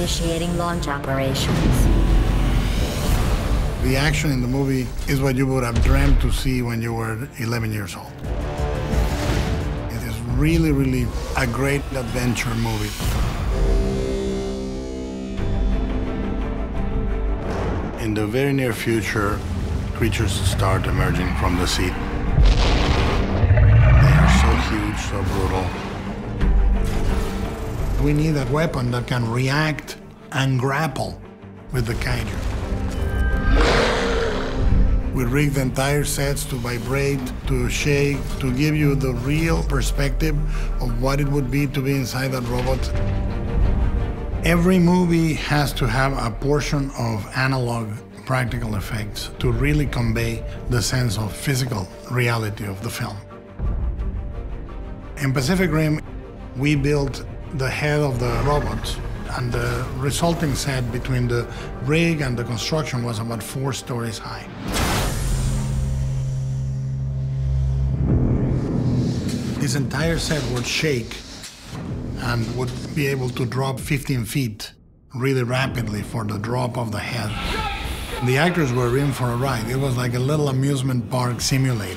initiating launch operations. The action in the movie is what you would have dreamt to see when you were 11 years old. It is really, really a great adventure movie. In the very near future, creatures start emerging from the sea. They are so huge, so brutal. We need a weapon that can react and grapple with the kaiju. We rigged the entire sets to vibrate, to shake, to give you the real perspective of what it would be to be inside that robot. Every movie has to have a portion of analog practical effects to really convey the sense of physical reality of the film. In Pacific Rim, we built the head of the robot, and the resulting set between the rig and the construction was about 4 stories high. This entire set would shake and would be able to drop 15 feet really rapidly for the drop of the head. The actors were in for a ride. It was like a little amusement park simulator.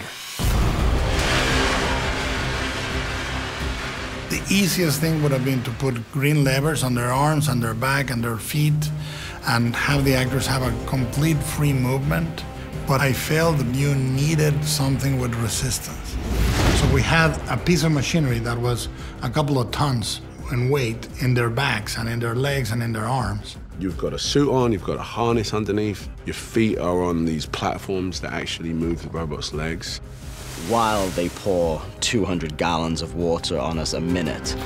The easiest thing would have been to put green levers on their arms, on their back, and their feet, and have the actors have a complete free movement. But I felt that you needed something with resistance. So we had a piece of machinery that was a couple of tons in weight in their backs and in their legs and in their arms. You've got a suit on, you've got a harness underneath. Your feet are on these platforms that actually move the robot's legs. While they pour 200 gallons of water on us a minute.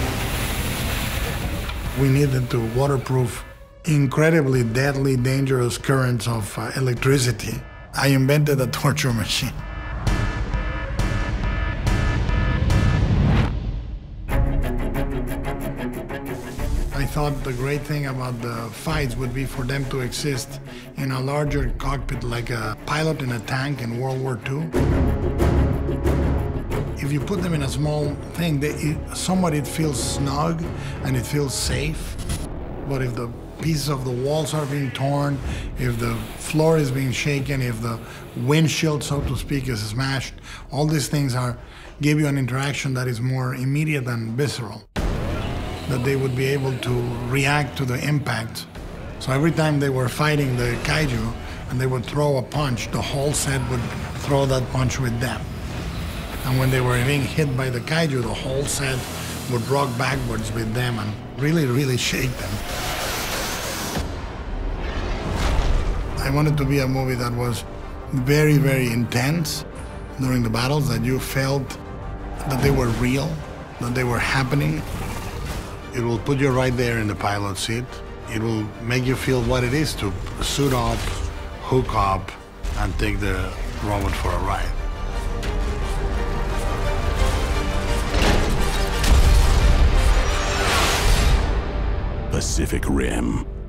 We needed to waterproof incredibly deadly, dangerous currents of electricity. I invented a torture machine. I thought the great thing about the fights would be for them to exist in a larger cockpit, like a pilot in a tank in World War II. If you put them in a small thing, somewhat it feels snug and it feels safe. But if the pieces of the walls are being torn, if the floor is being shaken, if the windshield, so to speak, is smashed, all these things give you an interaction that is more immediate and visceral, that they would be able to react to the impact. So every time they were fighting the kaiju and they would throw a punch, the whole set would throw that punch with them. And when they were being hit by the kaiju, the whole set would rock backwards with them and really, really shake them. I wanted to be a movie that was very, very intense during the battles, that you felt that they were real, that they were happening. It will put you right there in the pilot seat. It will make you feel what it is to suit up, hook up, and take the robot for a ride. Pacific Rim.